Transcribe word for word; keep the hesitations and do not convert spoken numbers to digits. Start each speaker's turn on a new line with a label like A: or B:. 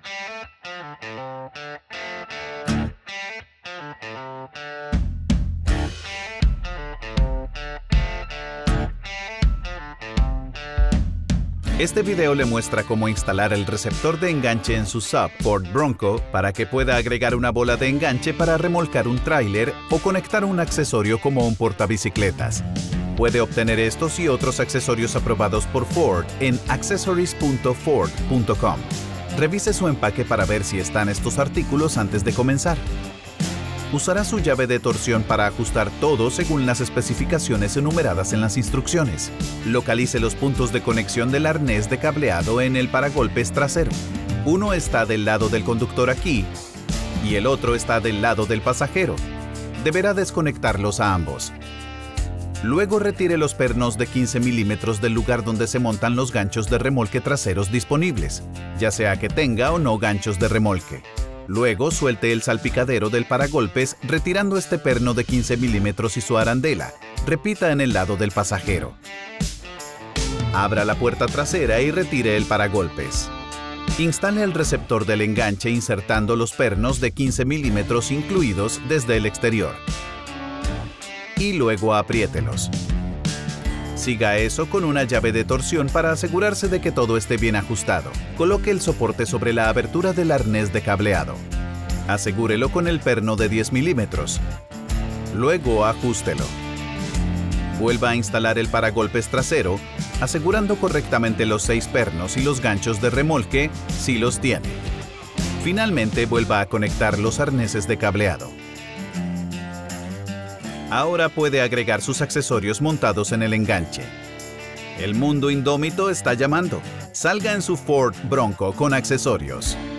A: Este video le muestra cómo instalar el receptor de enganche en su sub Ford Bronco para que pueda agregar una bola de enganche para remolcar un tráiler o conectar un accesorio como un portabicicletas. Puede obtener estos y otros accesorios aprobados por Ford en accessories punto ford punto com. Revise su empaque para ver si están estos artículos antes de comenzar. Usará su llave de torsión para ajustar todo según las especificaciones enumeradas en las instrucciones. Localice los puntos de conexión del arnés de cableado en el paragolpes trasero. Uno está del lado del conductor aquí y el otro está del lado del pasajero. Deberá desconectarlos a ambos. Luego retire los pernos de quince milímetros del lugar donde se montan los ganchos de remolque traseros disponibles, ya sea que tenga o no ganchos de remolque. Luego suelte el salpicadero del paragolpes retirando este perno de quince milímetros y su arandela. Repita en el lado del pasajero. Abra la puerta trasera y retire el paragolpes. Instale el receptor del enganche insertando los pernos de quince milímetros incluidos desde el exterior. Y luego apriételos. Siga eso con una llave de torsión para asegurarse de que todo esté bien ajustado. Coloque el soporte sobre la abertura del arnés de cableado. Asegúrelo con el perno de diez milímetros. Luego ajústelo. Vuelva a instalar el paragolpes trasero, asegurando correctamente los seis pernos y los ganchos de remolque, si los tiene. Finalmente, vuelva a conectar los arneses de cableado. Ahora puede agregar sus accesorios montados en el enganche. El mundo indómito está llamando. Salga en su Ford Bronco con accesorios.